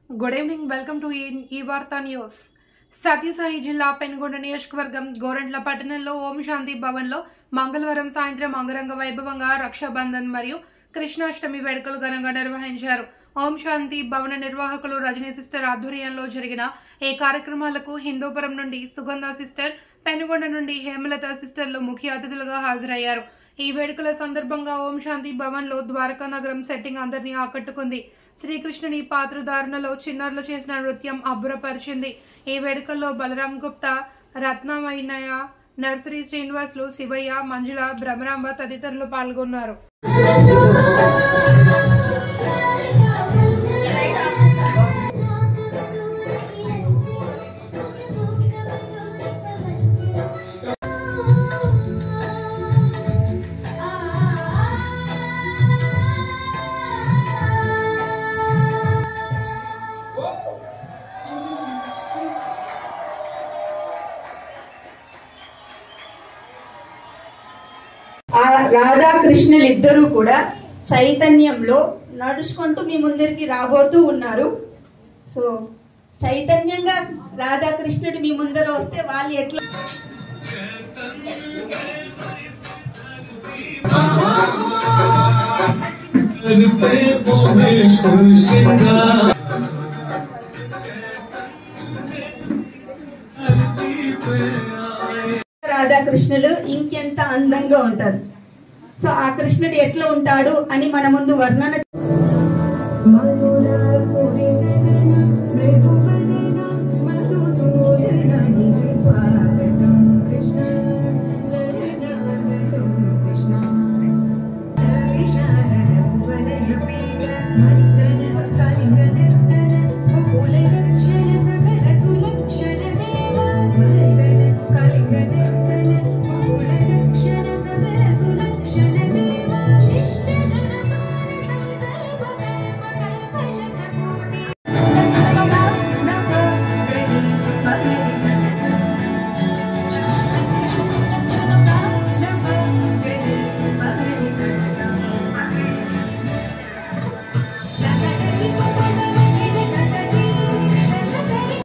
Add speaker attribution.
Speaker 1: Good evening. Welcome to ఈ వార్తా news. Sathya Sai జిల్లా పెనుగొండ నియోజకవర్గం గోరంట్ల పట్టణంలో ఓం శాంతి భవన్లో మంగళవారం సాయంత్రం అంగరంగ వైభవంగా రక్షాబంధన్ మరియు కృష్ణాష్టమి వేడుకలు ఘనంగా నిర్వహించారు. ఓం శాంతి భవన నిర్వాహకులు రజనీ సిస్టర్ ఆధ్వర్యంలో జరిగిన ఈ కార్యక్రమాలకు హిందూపురం నుండి సుగంధ సిస్టర్, పెనుగొండ నుండి హేమలత సిస్టర్లు ముఖ్య అతిథులుగా హాజరయ్యారు. ఈ వేడుకల సందర్భంగా ఓం శాంతి భవన్లో ద్వారకా నగరం సెట్టింగ్ అందరినీ ఆకట్టుకుంది. శ్రీకృష్ణుని పాత్రధారణలో చిన్నారులు చేసిన నృత్యం అబ్బురపరిచింది. ఈ వేడుకల్లో బలరాం గుప్తా, రత్నమైనయ, నర్సరీ శ్రీనివాసులు, శివయ్య, మంజుల, భ్రమరాంబ తదితరులు పాల్గొన్నారు.
Speaker 2: రాధాకృష్ణులిద్దరూ కూడా చైతన్యంలో నడుచుకుంటూ మీ ముందరికి రాబోతూ ఉన్నారు. సో చైతన్యంగా రాధాకృష్ణుడు మీ ముందర వస్తే వాళ్ళు ఎట్లా రాధాకృష్ణులు ఇంకెంత అందంగా ఉంటారు. సో ఆ కృష్ణుడు ఎట్లా ఉంటాడు అని మన ముందు వర్ణన